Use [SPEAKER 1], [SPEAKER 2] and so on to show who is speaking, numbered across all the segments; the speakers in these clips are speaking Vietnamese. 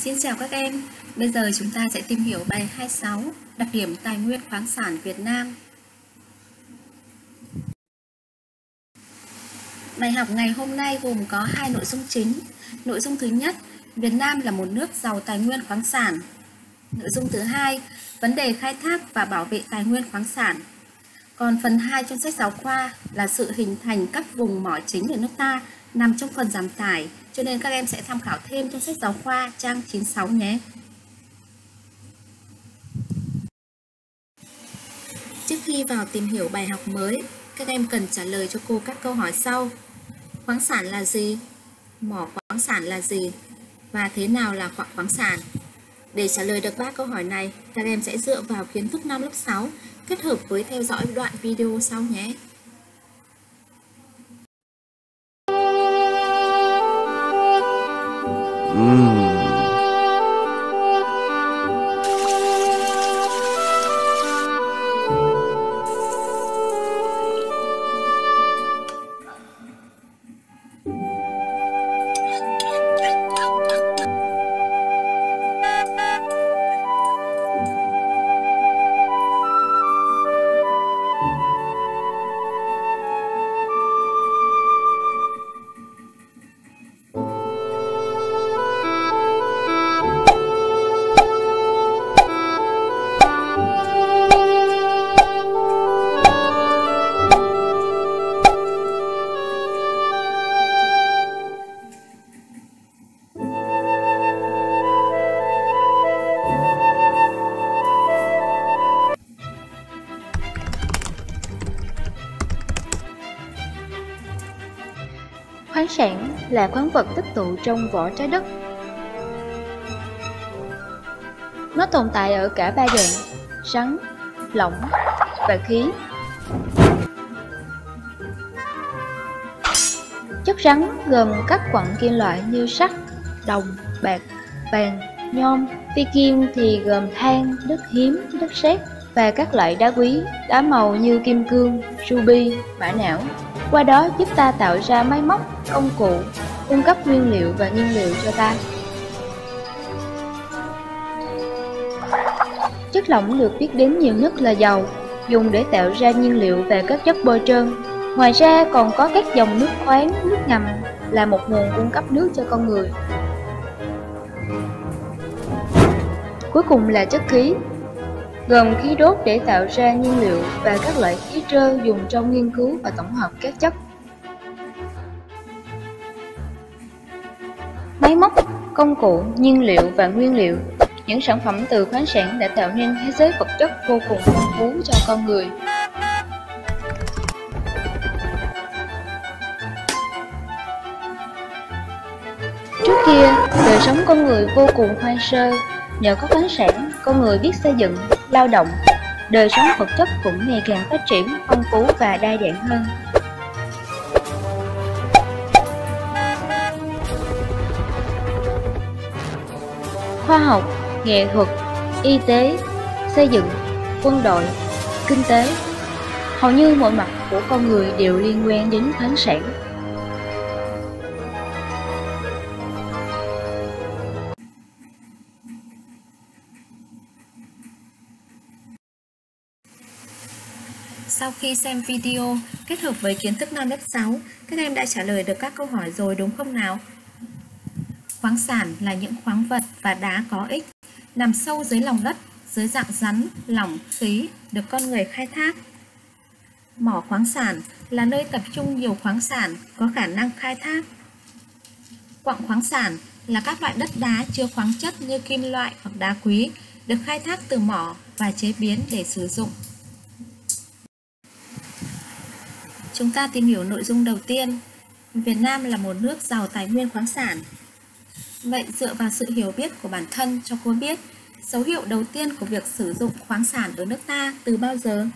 [SPEAKER 1] Xin chào các em, bây giờ chúng ta sẽ tìm hiểu bài 26, đặc điểm tài nguyên khoáng sản Việt Nam. Bài học ngày hôm nay gồm có 2 nội dung chính. Nội dung thứ nhất, Việt Nam là một nước giàu tài nguyên khoáng sản. Nội dung thứ hai, vấn đề khai thác và bảo vệ tài nguyên khoáng sản. Còn phần 2 trong sách giáo khoa là sự hình thành các vùng mỏ chính ở nước ta nằm trong phần giảm tải, cho nên các em sẽ tham khảo thêm trong sách giáo khoa trang 96 nhé. Trước khi vào tìm hiểu bài học mới, các em cần trả lời cho cô các câu hỏi sau. Khoáng sản là gì? Mỏ khoáng sản là gì? Và thế nào là khoáng sản? Để trả lời được 3 câu hỏi này, các em sẽ dựa vào kiến thức năm lớp 6 kết hợp với theo dõi đoạn video sau nhé.
[SPEAKER 2] Khoáng sản là khoáng vật tích tụ trong vỏ trái đất. Nó tồn tại ở cả ba dạng: rắn, lỏng và khí. Chất rắn gồm các quặng kim loại như sắt, đồng, bạc, vàng, nhôm. Phi kim thì gồm than, đất hiếm, đất sét và các loại đá quý, đá màu như kim cương, ruby, mã não. Qua đó giúp ta tạo ra máy móc, công cụ, cung cấp nguyên liệu và nhiên liệu cho ta. Chất lỏng được biết đến nhiều nhất là dầu, dùng để tạo ra nhiên liệu và các chất bôi trơn. Ngoài ra còn có các dòng nước khoáng, nước ngầm là một nguồn cung cấp nước cho con người. Cuối cùng là chất khí, gồm khí đốt để tạo ra nhiên liệu và các loại khí trơ dùng trong nghiên cứu và tổng hợp các chất. Máy móc, công cụ, nhiên liệu và nguyên liệu, những sản phẩm từ khoáng sản đã tạo nên thế giới vật chất vô cùng phong phú cho con người. Trước kia, đời sống con người vô cùng hoang sơ. Nhờ có khoáng sản, con người biết xây dựng, lao động, đời sống vật chất cũng ngày càng phát triển, phong phú và đa dạng hơn. Khoa học, nghệ thuật, y tế, xây dựng, quân đội, kinh tế, hầu như mọi mặt của con người đều liên quan đến khoáng sản.
[SPEAKER 1] Sau khi xem video kết hợp với kiến thức năm lớp 6, các em đã trả lời được các câu hỏi rồi đúng không nào? Khoáng sản là những khoáng vật và đá có ích, nằm sâu dưới lòng đất, dưới dạng rắn, lỏng, khí, được con người khai thác. Mỏ khoáng sản là nơi tập trung nhiều khoáng sản có khả năng khai thác. Quặng khoáng sản là các loại đất đá chứa khoáng chất như kim loại hoặc đá quý, được khai thác từ mỏ và chế biến để sử dụng. Chúng ta tìm hiểu nội dung đầu tiên. Việt Nam là một nước giàu tài nguyên khoáng sản. Vậy dựa vào sự hiểu biết của bản thân cho cô biết dấu hiệu đầu tiên của việc sử dụng khoáng sản ở nước ta từ bao giờ?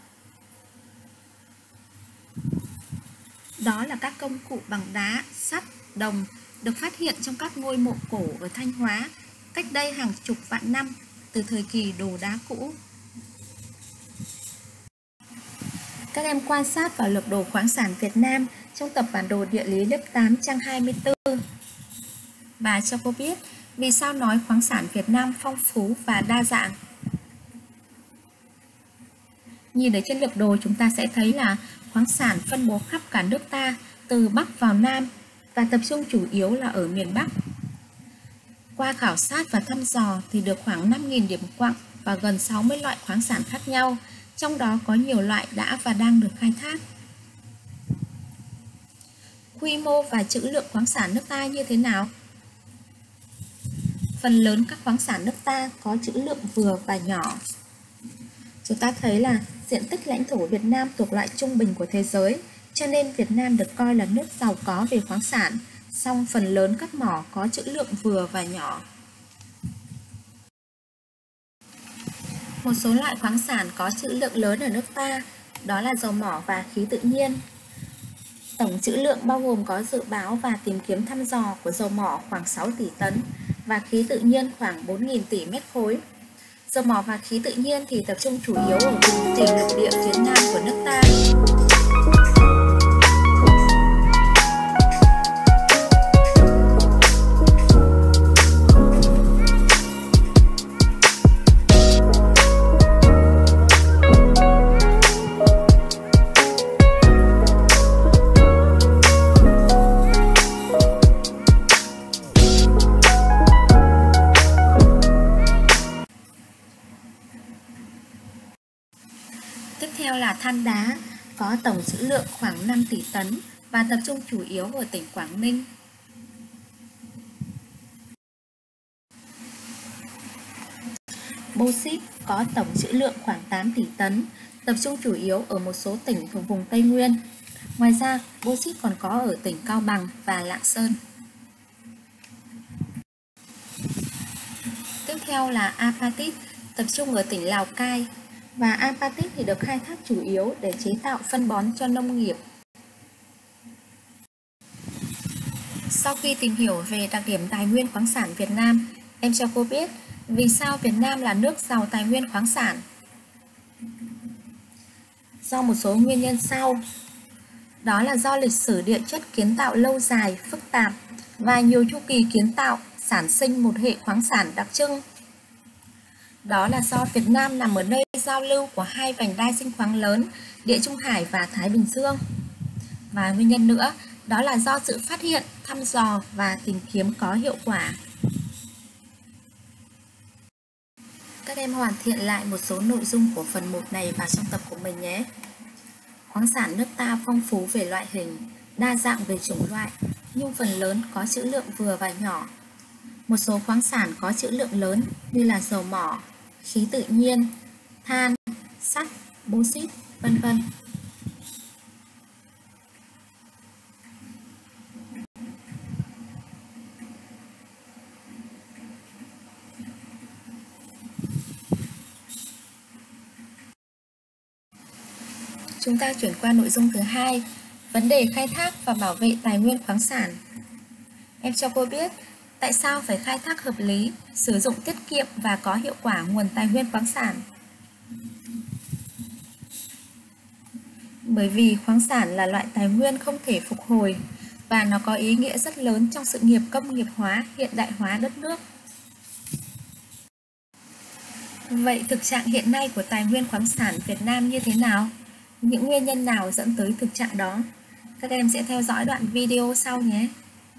[SPEAKER 1] Đó là các công cụ bằng đá, sắt, đồng được phát hiện trong các ngôi mộ cổ ở Thanh Hóa cách đây hàng chục vạn năm, từ thời kỳ đồ đá cũ. Các em quan sát vào lược đồ khoáng sản Việt Nam trong tập bản đồ địa lý lớp 8 trang 24. Bà cho cô biết Vì sao nói khoáng sản Việt Nam phong phú và đa dạng? Nhìn ở trên lược đồ chúng ta sẽ thấy là khoáng sản phân bố khắp cả nước ta, từ Bắc vào Nam và tập trung chủ yếu là ở miền Bắc. Qua khảo sát và thăm dò thì được khoảng 5.000 điểm quặng và gần 60 loại khoáng sản khác nhau, trong đó có nhiều loại đã và đang được khai thác. Quy mô và trữ lượng khoáng sản nước ta như thế nào? Phần lớn các khoáng sản nước ta có trữ lượng vừa và nhỏ. Chúng ta thấy là diện tích lãnh thổ Việt Nam thuộc loại trung bình của thế giới, cho nên Việt Nam được coi là nước giàu có về khoáng sản, song phần lớn các mỏ có trữ lượng vừa và nhỏ. Một số loại khoáng sản có trữ lượng lớn ở nước ta, đó là dầu mỏ và khí tự nhiên. Tổng trữ lượng bao gồm có dự báo và tìm kiếm thăm dò của dầu mỏ khoảng 6 tỷ tấn và khí tự nhiên khoảng 4.000 tỷ mét khối. Dầu mỏ và khí tự nhiên thì tập trung chủ yếu ở vùng thềm lục địa phía nam của nước ta. Tiếp theo là than đá, có tổng trữ lượng khoảng 5 tỷ tấn và tập trung chủ yếu ở tỉnh Quảng Ninh. Bauxit có tổng trữ lượng khoảng 8 tỷ tấn, tập trung chủ yếu ở một số tỉnh thuộc vùng Tây Nguyên. Ngoài ra, bauxit còn có ở tỉnh Cao Bằng và Lạng Sơn. Tiếp theo là apatit, tập trung ở tỉnh Lào Cai. Và apatit thì được khai thác chủ yếu để chế tạo phân bón cho nông nghiệp. Sau khi tìm hiểu về đặc điểm tài nguyên khoáng sản Việt Nam, em cho cô biết vì sao Việt Nam là nước giàu tài nguyên khoáng sản. Do một số nguyên nhân sau. Đó là do lịch sử địa chất kiến tạo lâu dài, phức tạp và nhiều chu kỳ kiến tạo sản sinh một hệ khoáng sản đặc trưng. Đó là do Việt Nam nằm ở nơi giao lưu của hai vành đai sinh khoáng lớn, Địa Trung Hải và Thái Bình Dương. Và nguyên nhân nữa, đó là do sự phát hiện, thăm dò và tìm kiếm có hiệu quả. Các em hoàn thiện lại một số nội dung của phần 1 này vào trong tập của mình nhé. Khoáng sản nước ta phong phú về loại hình, đa dạng về chủng loại, nhưng phần lớn có trữ lượng vừa và nhỏ. Một số khoáng sản có trữ lượng lớn như là dầu mỏ, khí tự nhiên, than, sắt, bauxit, vân vân. Chúng ta chuyển qua nội dung thứ 2, vấn đề khai thác và bảo vệ tài nguyên khoáng sản. Em cho cô biết tại sao phải khai thác hợp lý, sử dụng tiết kiệm và có hiệu quả nguồn tài nguyên khoáng sản. Bởi vì khoáng sản là loại tài nguyên không thể phục hồi và nó có ý nghĩa rất lớn trong sự nghiệp công nghiệp hóa, hiện đại hóa đất nước. Vậy thực trạng hiện nay của tài nguyên khoáng sản Việt Nam như thế nào? Những nguyên nhân nào dẫn tới thực trạng đó? Các em sẽ theo dõi đoạn video sau nhé.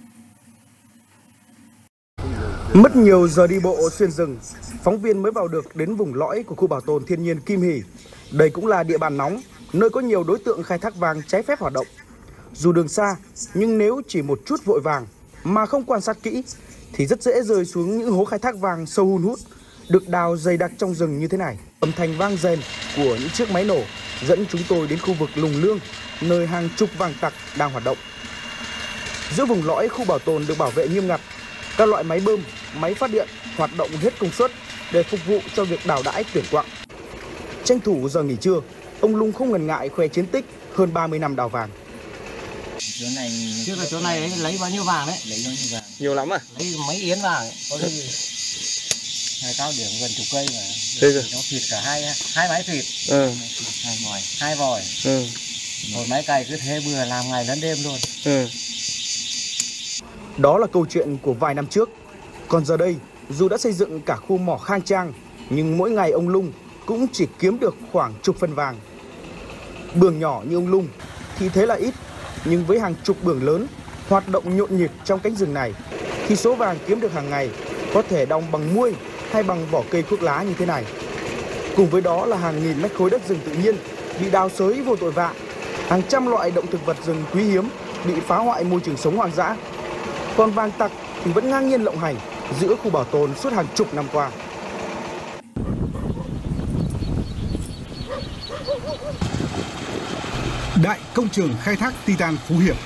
[SPEAKER 3] Mất nhiều giờ đi bộ xuyên rừng, phóng viên mới vào được đến vùng lõi của khu bảo tồn thiên nhiên Kim Hỷ. Đây cũng là địa bàn nóng, nơi có nhiều đối tượng khai thác vàng trái phép hoạt động. Dù đường xa, nhưng nếu chỉ một chút vội vàng mà không quan sát kỹ thì rất dễ rơi xuống những hố khai thác vàng sâu hun hút, được đào dày đặc trong rừng như thế này. Âm thanh vang rền của những chiếc máy nổ dẫn chúng tôi đến khu vực Lùng Lương, nơi hàng chục vàng tặc đang hoạt động. Giữa vùng lõi khu bảo tồn được bảo vệ nghiêm ngặt, các loại máy bơm, máy phát điện hoạt động hết công suất để phục vụ cho việc đào đãi tuyển quặng. Tranh thủ giờ nghỉ trưa, ông Lung không ngần ngại khoe chiến tích hơn 30 năm đào vàng.
[SPEAKER 4] Trước là chỗ này lấy bao nhiêu vàng đấy? Lấy bao nhiêu vàng?
[SPEAKER 3] Nhiều lắm à?
[SPEAKER 4] Lấy mấy yến vàng ấy. Có khi hai cao điểm gần chục cây mà. Nó thịt cả hai máy thịt. Hai vòi. Một máy cày cứ thế bừa làm ngày lẫn đêm luôn.
[SPEAKER 3] Đó là câu chuyện của vài năm trước. Còn giờ đây, dù đã xây dựng cả khu mỏ khang trang, nhưng mỗi ngày ông Lung cũng chỉ kiếm được khoảng chục phân vàng. Bường nhỏ như ông Lung thì thế là ít, nhưng với hàng chục bường lớn hoạt động nhộn nhịp trong cánh rừng này, thì số vàng kiếm được hàng ngày có thể đong bằng muôi hay bằng vỏ cây thuốc lá như thế này. Cùng với đó là hàng nghìn mét khối đất rừng tự nhiên bị đào xới vô tội vạ, hàng trăm loại động thực vật rừng quý hiếm bị phá hoại môi trường sống hoang dã. Còn vàng tặc thì vẫn ngang nhiên lộng hành giữa khu bảo tồn suốt hàng chục năm qua.
[SPEAKER 5] Đại công trường khai thác Titan Phú Hiệp.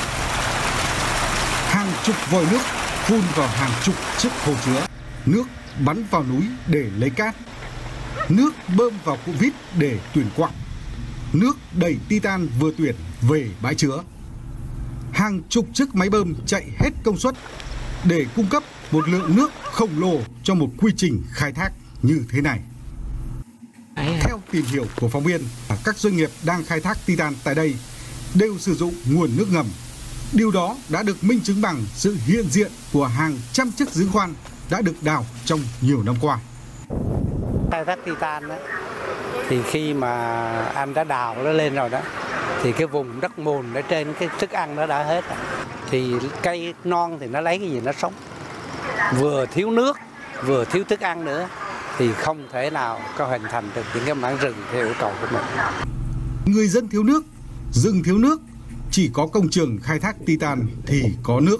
[SPEAKER 5] Hàng chục vòi nước phun vào hàng chục chiếc hồ chứa, nước bắn vào núi để lấy cát, nước bơm vào cụ vít để tuyển quặng, nước đẩy Titan vừa tuyển về bãi chứa. Hàng chục chiếc máy bơm chạy hết công suất để cung cấp một lượng nước khổng lồ cho một quy trình khai thác như thế này. Theo tìm hiểu của phóng viên, các doanh nghiệp đang khai thác Titan tại đây đều sử dụng nguồn nước ngầm. Điều đó đã được minh chứng bằng sự hiện diện của hàng trăm chiếc giếng khoan đã được đào trong nhiều năm qua.
[SPEAKER 6] Khai thác Titan đó, thì khi mà anh đã đào nó lên rồi đó, thì cái vùng đất mùn ở trên cái thức ăn nó đã hết rồi. Thì cây non thì nó lấy cái gì nó sống. Vừa thiếu nước, vừa thiếu thức ăn nữa, thì không thể nào có hình thành được những cái mảng rừng theo yêu cầu của mình.
[SPEAKER 5] Người dân thiếu nước, rừng thiếu nước, chỉ có công trường khai thác Titan thì có nước.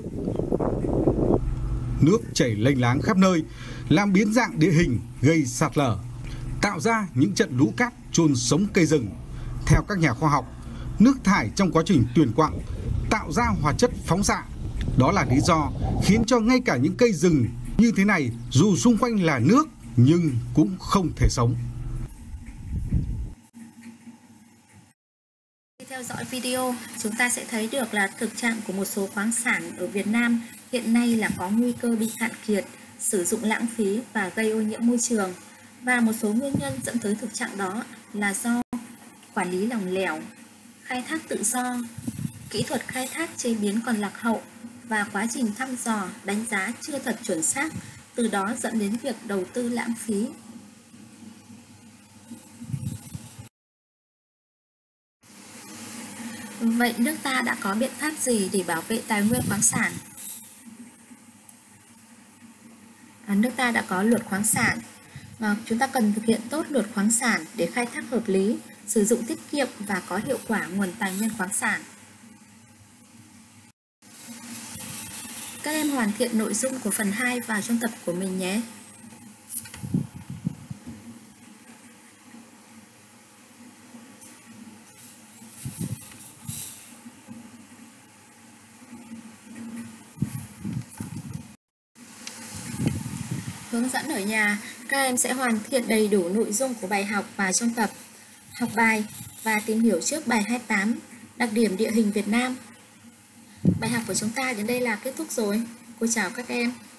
[SPEAKER 5] Nước chảy lênh láng khắp nơi, làm biến dạng địa hình, gây sạt lở, tạo ra những trận lũ cát chôn sống cây rừng. Theo các nhà khoa học, nước thải trong quá trình tuyển quặng tạo ra hóa chất phóng xạ. Đó là lý do khiến cho ngay cả những cây rừng như thế này, dù xung quanh là nước nhưng cũng không thể sống.
[SPEAKER 1] Khi theo dõi video, chúng ta sẽ thấy được là thực trạng của một số khoáng sản ở Việt Nam hiện nay là có nguy cơ bị cạn kiệt, sử dụng lãng phí và gây ô nhiễm môi trường. Và một số nguyên nhân dẫn tới thực trạng đó là do quản lý lỏng lẻo, khai thác tự do, kỹ thuật khai thác chế biến còn lạc hậu và quá trình thăm dò, đánh giá chưa thật chuẩn xác, từ đó dẫn đến việc đầu tư lãng phí. Vậy nước ta đã có biện pháp gì để bảo vệ tài nguyên khoáng sản? Nước ta đã có luật khoáng sản. Chúng ta cần thực hiện tốt luật khoáng sản để khai thác hợp lý, sử dụng tiết kiệm và có hiệu quả nguồn tài nguyên khoáng sản. Các em hoàn thiện nội dung của phần 2 vào trong tập của mình nhé. Hướng dẫn ở nhà, các em sẽ hoàn thiện đầy đủ nội dung của bài học vào trong tập học bài và tìm hiểu trước bài 28, đặc điểm địa hình Việt Nam. Bài học của chúng ta đến đây là kết thúc rồi. Cô chào các em.